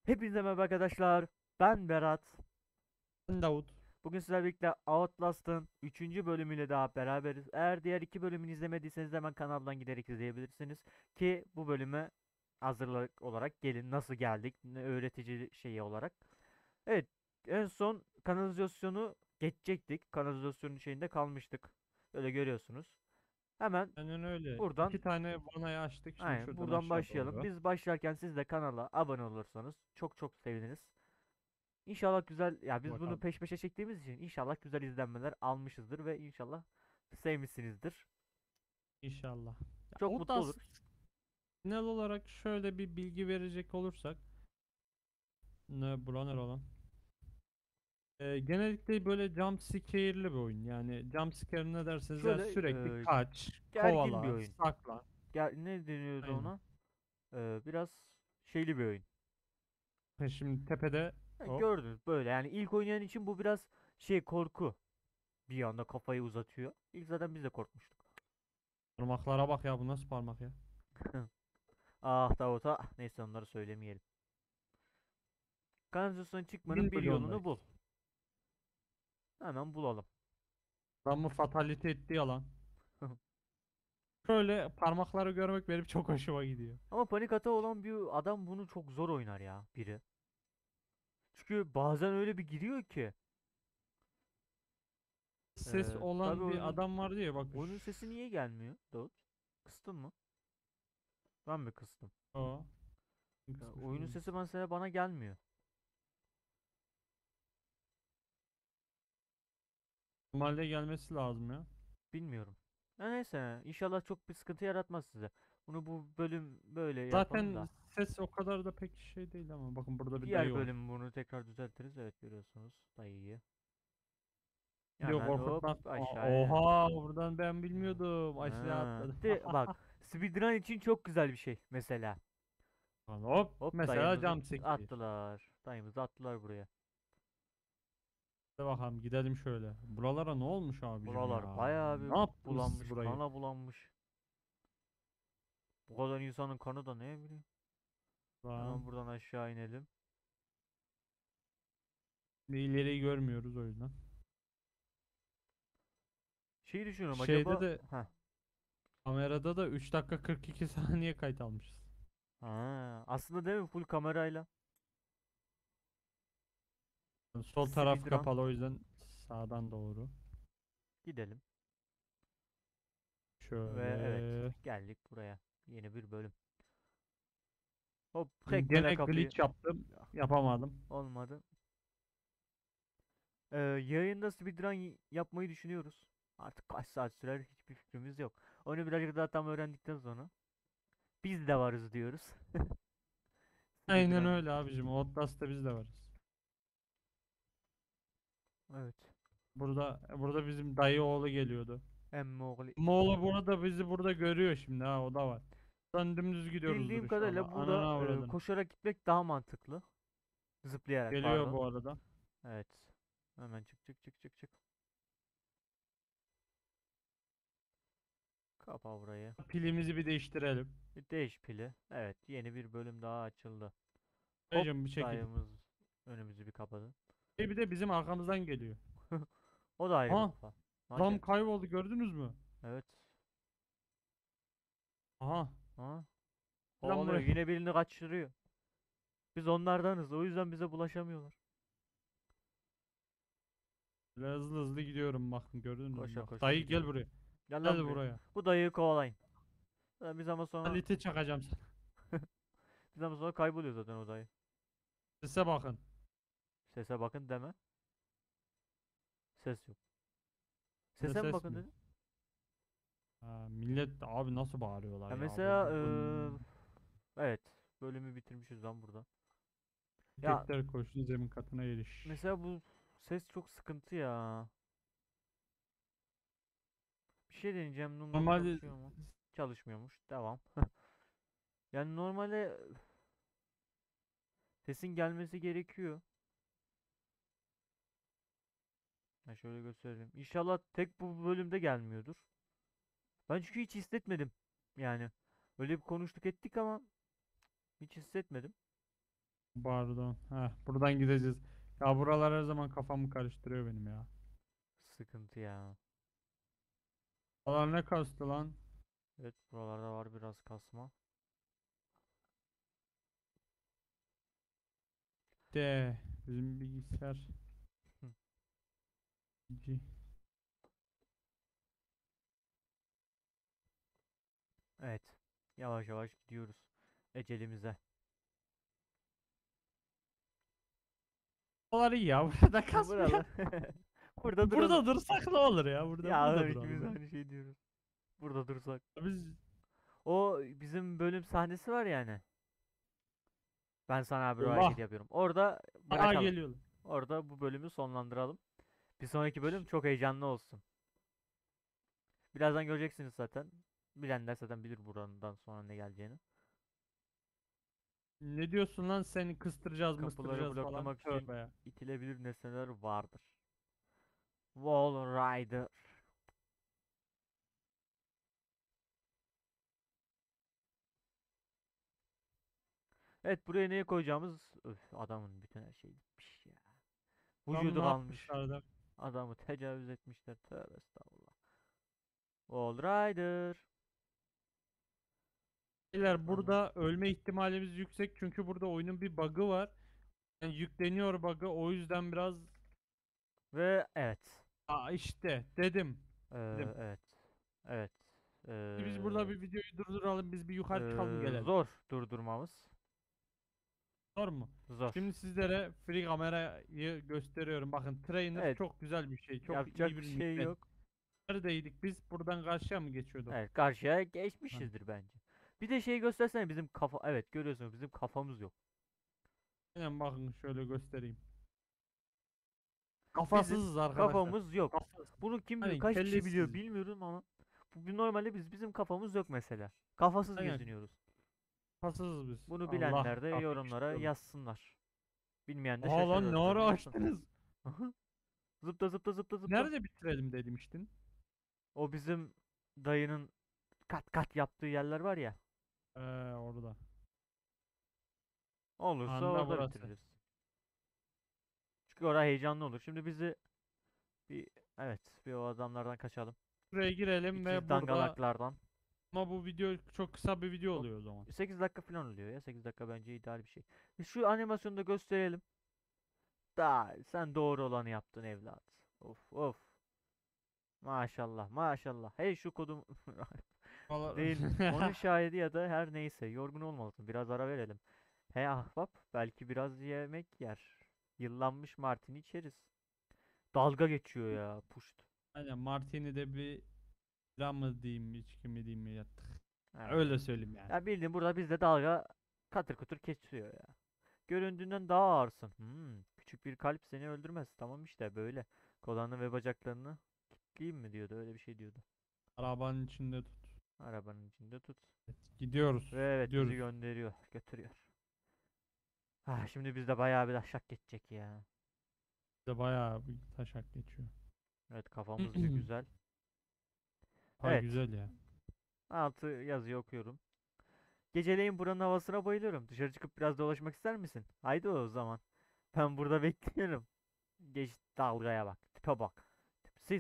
Hepinize merhaba arkadaşlar. Ben Berat. Ben Davut. Bugün sizlerle birlikte Outlast'ın 3. bölümüyle daha beraberiz. Eğer diğer 2 bölümünü izlemediyseniz hemen kanaldan giderek izleyebilirsiniz. Ki bu bölüme hazırlık olarak gelin nasıl geldik, ne öğretici şeyi olarak. Evet, en son kanalizasyonu geçecektik. Kanalizasyonun şeyinde kalmıştık. Böyle görüyorsunuz. Hemen Aynen öyle. buradan İki tane vanayı açtık. Şimdi aynen şuradan buradan aşağı başlayalım. doğru. Biz başlarken siz de kanala abone olursanız çok çok seviniriz. İnşallah güzel ya biz bunu Bakalım. peş peşe çektiğimiz için inşallah güzel izlenmeler almışızdır ve inşallah sevmişsinizdir. İnşallah. Ya, Çok mutlu Outlast oluruz. genel olarak şöyle bir bilgi verecek olursak. Ne bura nere lan? Genellikle böyle jump scare'lı bir oyun. Yani jump scare ne derseniz yani Şöyle sürekli e, kaç, gergin bir kovala, oyun. saklan. Ne deniyordu Aynen. ona? Biraz şeyli bir oyun. Şimdi tepede hop. Gördünüz böyle yani ilk oynayan için bu biraz şey korku. Bir anda kafayı uzatıyor. İlk zaten biz de korkmuştuk. Parmaklara bak ya, bu nasıl parmak ya? Ah Davut ah. Neyse onları söylemeyelim. Kanalizasyona çıkmanın 1 bir yolunu bul. milyondayız. Hemen bulalım. Adamı fatalite etti yalan. Böyle parmakları görmek benim çok hoşuma gidiyor. Ama panik atağı olan bir adam bunu çok zor oynar ya biri. Çünkü bazen öyle bir giriyor ki. Ses Tabii olan bir adam vardı ya, bak oyunun sesi niye gelmiyor Davut? Kıstın mı? Ben mi kıstım? o Ya, kısmış oyunun olabilir. sesi mesela bana gelmiyor. Normalde gelmesi lazım ya. Bilmiyorum. Ya neyse inşallah çok bir sıkıntı yaratmaz size. Bunu bu bölüm böyle yapalım da. Zaten ses o kadar da pek şey değil ama bakın burada bir Diğer dayı var. bölüm bunu tekrar düzeltiriz. Evet görüyorsunuz dayıyı. Diyor Hemen hop korkutmak. aşağı inelim. Oha, buradan ben Ha. bilmiyordum. Aşağı Ha. atladım. Bak speedrun için çok güzel bir şey mesela. Lan hop, Hop mesela dayımızı jump scare. attılar. Dayımızı attılar buraya. Hadi bakalım gidelim şöyle. Buralara ne olmuş abicim Buralar ya? bayağı Ne bir yaptınız siz bulanmış, burayı? kana bulanmış. Bu kadar insanın kanı da ne bileyim. Lan. Hemen buradan aşağı inelim. Bir ileriyi görmüyoruz o yüzden. Şey düşünüyorum Şeyde acaba. de Heh. kamerada da 3 dakika 42 saniye kayıt almışız. Ha, aslında değil mi full kamerayla. Sol taraf Speedrun. kapalı, o yüzden sağdan doğru. Gidelim. Ve evet Şöyle. geldik buraya. Yeni bir bölüm. Hop tek böyle Gene kapıyı. glitch yaptım. Yapamadım. Olmadı. Yayında speedrun yapmayı düşünüyoruz. Artık kaç saat sürer hiçbir fikrimiz yok. Onu birazcık daha tam öğrendikten sonra. Biz de varız diyoruz. Aynen Speedrun. öyle abicim. Outlast'ta biz de varız. Evet. Burada bizim dayı oğlu geliyordu. Emmoğlu. Moğolu burada bizi burada görüyor şimdi, ha o da var. Buradan dümdüz gidiyoruzdur Bildiğim inşallah. kadarıyla burada Ananı avradını. koşarak gitmek daha mantıklı. Zıplayarak Geliyor pardon. bu arada. Evet. Hemen çık çık çık çık çık. Kapa burayı. Pilimizi bir değiştirelim. Bir değiş pili. Evet yeni bir bölüm daha açıldı. Hop Dayıcım bir çekil. dayımız önümüzü bir kapadı. Bir de bizim arkamızdan geliyor. O da ayrı bir Ha, kafa. adam Hadi. kayboldu, gördünüz mü? Evet. Aha. Ha? Lan Kovalıyor. buraya. Yine birini kaçırıyor. Biz onlardanız. O yüzden bize bulaşamıyorlar. Böyle hızlı hızlı gidiyorum, bakın gördünüz mü? Koşa Bak koşa dayı gel gidiyoruz. buraya. Gel lan Gel buraya. buraya. Bu dayıyı kovalayın. Biz ama sonra Kalite çakacağım sana. biz ama sonra kayboluyor zaten o dayı. Sese bakın. Sese bakın deme. Ses yok. Ne Sese mi ses bakın mi? dedi? Ha, millet abi nasıl bağırıyorlar Ya ya. mesela Bun. evet bölümü bitirmişiz lan burada. Ya Erkekler koştu zemin katına eriş. mesela bu ses çok sıkıntı ya. Bir şey deneyeceğim. Normalde Çalışıyor mu? Çalışmıyormuş. Devam. Yani normalde sesin gelmesi gerekiyor. Ha şöyle gösterelim. İnşallah tek bu bölümde gelmiyordur. Ben çünkü hiç hissetmedim. Yani öyle bir konuştuk ettik ama hiç hissetmedim. Pardon. Heh, buradan gideceğiz. Ya buralar her zaman kafamı karıştırıyor benim ya. Sıkıntı ya. Buralar ne kastı lan? Evet, buralarda var biraz kasma. De bizim bilgisayar. Hı. G. Evet. Yavaş yavaş gidiyoruz ecelimize. Buralar iyi ya. Burada kasmıyor. Buralar. Burada duralım. Burada dursak ne olur ya? Ya Burada ikimiz de duralım. aynı şey diyoruz. Burada dursak. Biz O bizim bölüm sahnesi var yani. Ben sana bir o hareket Allah. yapıyorum. Orada Aa bırakalım. geliyorlar. Orada bu bölümü sonlandıralım. Bir sonraki bölüm çok heyecanlı olsun. Birazdan göreceksiniz zaten. Bilenler zaten bilir buradan sonra ne geleceğini. Ne diyorsun lan, seni kıstıracağız Kapıları mıstıracağız falan. bloklamak için Tövbe ya. itilebilir nesneler vardır. Wall Rider. Evet, buraya neye koyacağımız? Öf, adamın bütün her şeyi gitmiş ya. Tam Vücudu ne kalmış. yapmışlar da. Adamı tecavüz etmişler. Tövbe estağfurullah. Wall Rider. Beyler Tamam. burada ölme ihtimalimiz yüksek çünkü burada oyunun bir bug'ı var. Yani yükleniyor bug'ı, o yüzden biraz Ve evet. işte dedim. Dedim. Evet. Evet. Biz burada bir videoyu durduralım, biz bir yukarı çıkalım gelelim. Zor durdurmamız. Zor mu? Zor. Şimdi sizlere free kamerayı gösteriyorum. Bakın trainer Evet. çok güzel bir şey. Çok iyi Yapacak bir bir şey nimet. yok. Neredeydik biz? Buradan karşıya mı geçiyorduk? Evet, karşıya Ha. geçmişizdir bence. Bir de şey göstersene, bizim kafa. Evet, görüyorsunuz bizim kafamız yok. Aynen, bakın şöyle göstereyim. Bizim Kafasızız arkadaşlar. kafamız yok. Kafasız. Bunu kim biliyor? Hani Kaç kişi biliyor kellesiz. bilmiyorum ama normalde bizim kafamız yok mesela. Kafasız Aynen geziniyoruz. kafasızız biz. Bunu Allah bilenler de yorumlara affetmiştir. yazsınlar. Bilmeyen de Aa lan, ne şaşırır. ara Yapsın. açtınız? Zıpla zıpla zıpla zıpla. Nerede bitirelim demiştin? O bizim dayının kat kat yaptığı yerler var ya. Orada. Olursa Anda orada burası. bitiririz. Çünkü orada heyecanlı olur. Şimdi bizi bir evet bir o adamlardan kaçalım. Buraya girelim İkiz ve burada, dangalaklardan. ama bu video çok kısa bir video O oluyor o zaman. 8 dakika falan oluyor ya. 8 dakika bence ideal bir şey. Şu animasyonu da gösterelim. Da sen doğru olanı yaptın evlat. Of of. Maşallah maşallah. Hey şu kodum değil. Onun şahidi ya da her neyse. Yorgun olmalısın. Biraz ara verelim. Hey ahbap. Belki biraz yemek yer. Yıllanmış martini içeriz. Dalga geçiyor ya. Puşt. Aynen, Martini'de bir bira mı diyeyim, içki mi diyeyim mi yattık. Evet. Öyle söyleyeyim yani. Ya bildiğin burada bizde dalga katır kutur geçiyor ya. Göründüğünden daha ağırsın. Küçük bir kalp seni öldürmez. Tamam işte böyle. Kollarını ve bacaklarını kilitleyeyim mi diyordu. Öyle bir şey diyordu. Arabanın içinde tut. Arabanın içinde tut. Evet, gidiyoruz. Ve evet bizi Gidiyoruz. gönderiyor. Götürüyor. Ah, şimdi bizde bayağı bir aşak geçecek ya. Bize bayağı bir taşak geçiyor. Evet, kafamız bir güzel. Ha Evet. güzel ya. Altı yazıyı okuyorum. Geceleyin buranın havasına bayılıyorum. Dışarı çıkıp biraz dolaşmak ister misin? Haydi o zaman. Ben burada bekliyorum. Geç dalgaya bak. Tipe bak. Tipsiz.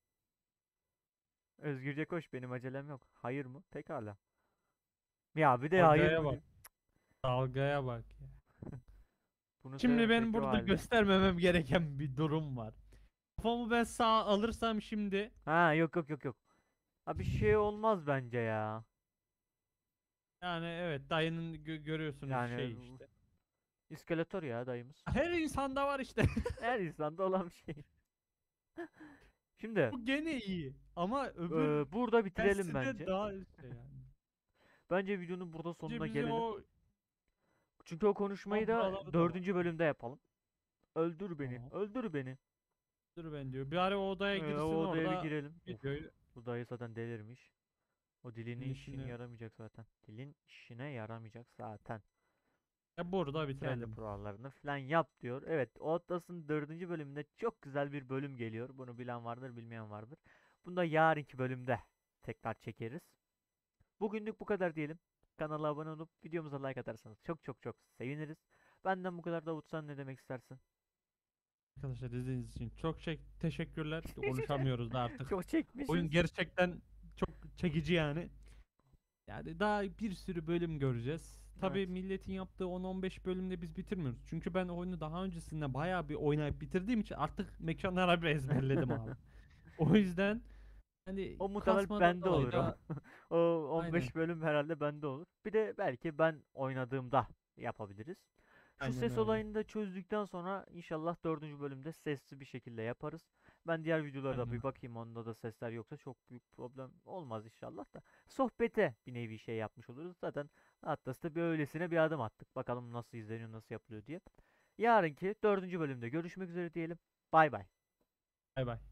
Özgürce koş, benim acelem yok. Hayır mı? Pekala. Ya bir de hayır Dalgaya mı bak. diyor. Dalgaya bak ya. Bunu Şimdi da benim peki o burada halde. göstermemem gereken bir durum var. Kafamı ben sağa alırsam şimdi, Ha, yok yok yok yok. Abi bir şey olmaz bence ya. yani evet, dayının görüyorsunuz Yani şey işte. iskeletor ya dayımız. Her insanda var işte. Her insanda olan bir şey. Şimdi Bu gene iyi. Ama öbür burada bitirelim tersi de bence. daha şey yani. Bence videonun burada sonuna Önce bizi gelelim. o Çünkü o konuşmayı da buraları da var. dördüncü bölümde yapalım. Öldür beni. Tamam. Öldür beni. Dur ben diyor. Bir ara o odaya O girsin, odaya bir orada girelim. Of, videoyu bu dayı zaten delirmiş. O dilinin işine işini. yaramayacak zaten. Dilin işine yaramayacak zaten. Burada Kendi bitirelim. kurallarını falan yap diyor. Evet, Outlast'ın dördüncü bölümünde çok güzel bir bölüm geliyor. Bunu bilen vardır, bilmeyen vardır. Bunu da yarınki bölümde tekrar çekeriz. Bugünlük bu kadar diyelim. Kanala abone olup videomuza like atarsanız çok çok çok seviniriz. Benden bu kadar. Davut, sen ne demek istersin? Arkadaşlar izlediğiniz için çok teşekkürler. Konuşamıyoruz da artık. Çok çekmişiz. Oyun gerçekten çok çekici yani. Yani daha bir sürü bölüm göreceğiz. Evet. Tabii milletin yaptığı 10-15 bölümde biz bitirmiyoruz. Çünkü ben oyunu daha öncesinde bayağı bir oynayıp bitirdiğim için artık mekanları bir ezberledim abi. O yüzden hani O muhtemel kasmadan bende dolayı olur o. da O aynen 15 bölüm herhalde bende olur. Bir de belki ben oynadığımda yapabiliriz. Şu aynen ses öyle. olayını da çözdükten sonra inşallah dördüncü bölümde sesli bir şekilde yaparız. Ben diğer videolarda Aynen. bir bakayım, onda da sesler yoksa çok büyük problem olmaz inşallah da. Sohbete bir nevi şey yapmış oluruz. Zaten Atlas'ta bir öylesine bir adım attık. Bakalım nasıl izleniyor, nasıl yapılıyor diye. Yarınki dördüncü bölümde görüşmek üzere diyelim. Bay bay. Bay bay.